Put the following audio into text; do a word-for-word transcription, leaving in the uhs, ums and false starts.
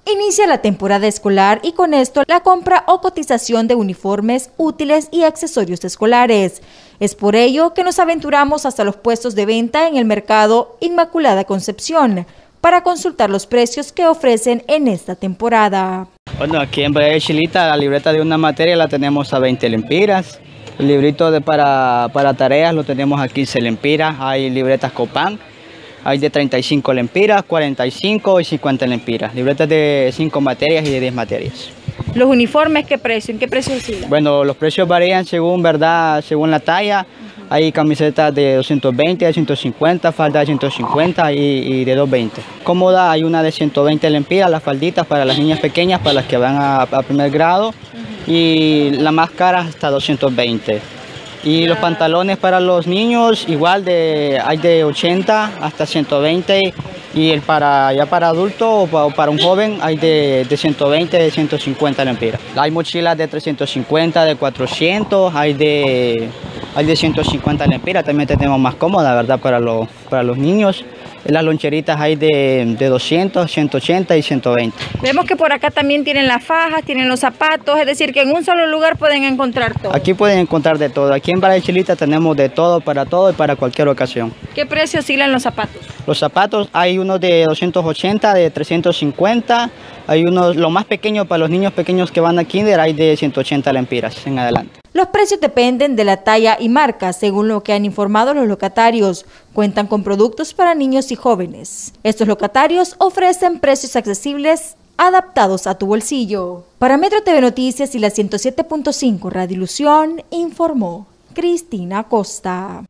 Inicia la temporada escolar y con esto la compra o cotización de uniformes, útiles y accesorios escolares. Es por ello que nos aventuramos hasta los puestos de venta en el mercado Inmaculada Concepción para consultar los precios que ofrecen en esta temporada. Bueno, aquí en Valle de Chilita la libreta de una materia la tenemos a veinte lempiras. El librito de para, para tareas lo tenemos a quince lempiras. Hay libretas Copan. Hay de treinta y cinco lempiras, cuarenta y cinco y cincuenta lempiras. Libretas de cinco materias y de diez materias. ¿Los uniformes qué precio? ¿En qué precio oscilan? Bueno, los precios varían según, ¿verdad? Según la talla. Uh-huh. Hay camisetas de doscientos veinte, de ciento cincuenta, faldas de ciento cincuenta y, y de doscientos veinte. Cómoda, hay una de ciento veinte lempiras, las falditas para las niñas pequeñas, para las que van a, a primer grado. Uh-huh. Y la más cara hasta doscientos veinte. Y los pantalones para los niños igual de, hay de ochenta hasta ciento veinte y el para ya para adulto o para, o para un joven hay de, de ciento veinte, de ciento cincuenta lempiras. Hay mochilas de trescientos cincuenta, de cuatrocientos, hay de, hay de ciento cincuenta lempiras, también tenemos más cómoda, ¿verdad? Para, lo, para los niños. Las loncheritas hay de, de doscientos, ciento ochenta y ciento veinte. Vemos que por acá también tienen las fajas, tienen los zapatos, es decir, que en un solo lugar pueden encontrar todo. Aquí pueden encontrar de todo. Aquí en Valle de Chilita tenemos de todo, para todo y para cualquier ocasión. ¿Qué precio oscilan los zapatos? Los zapatos hay unos de doscientos ochenta, de trescientos cincuenta, hay unos, lo más pequeño para los niños pequeños que van a kinder, hay de ciento ochenta lempiras en adelante. Los precios dependen de la talla y marca, según lo que han informado los locatarios. Cuentan con productos para niños y jóvenes. Estos locatarios ofrecen precios accesibles adaptados a tu bolsillo. Para Metro T V Noticias y la ciento siete punto cinco Radio Ilusión, informó Cristina Costa.